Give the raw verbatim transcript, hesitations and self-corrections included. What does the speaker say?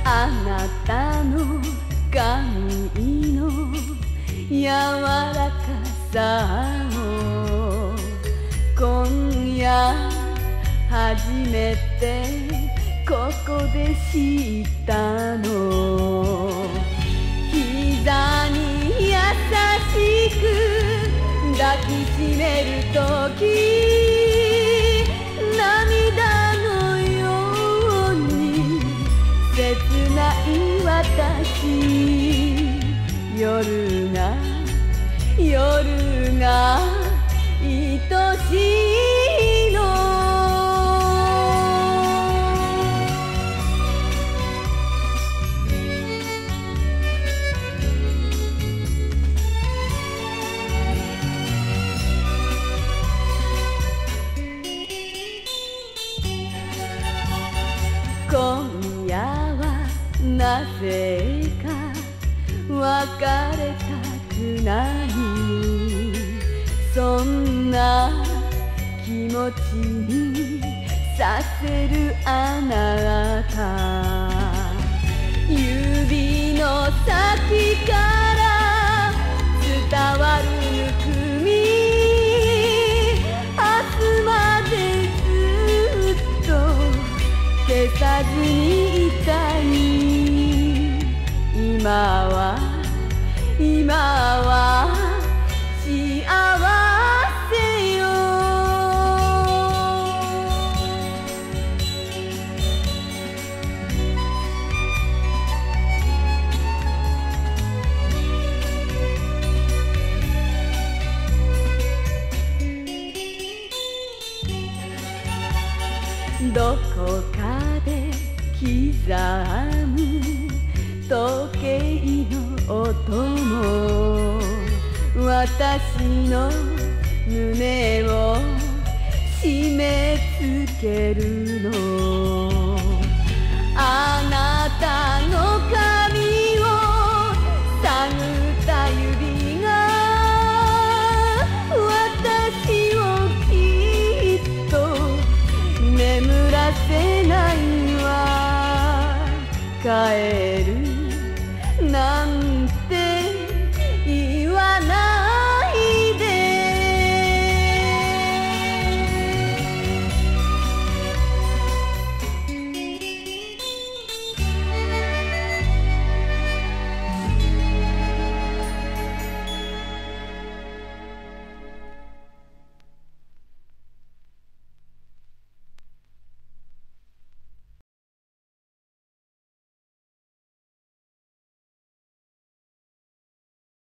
あなたの髪の柔らかさを今夜初めてここで知ったの。膝に優しく抱きしめるとき涙のように切ない私。夜が夜が愛しいの。今夜はなぜか別れたくない、そんな気持ちにさせるあなた。指の先から伝わるぬくみ、明日までずっと消さずにいたい。今は今は幸せよ。どこかで刻む時計の音も私の胸を締め付けるの。あなたの髪を探った指が私をきっと眠らせないわ。帰る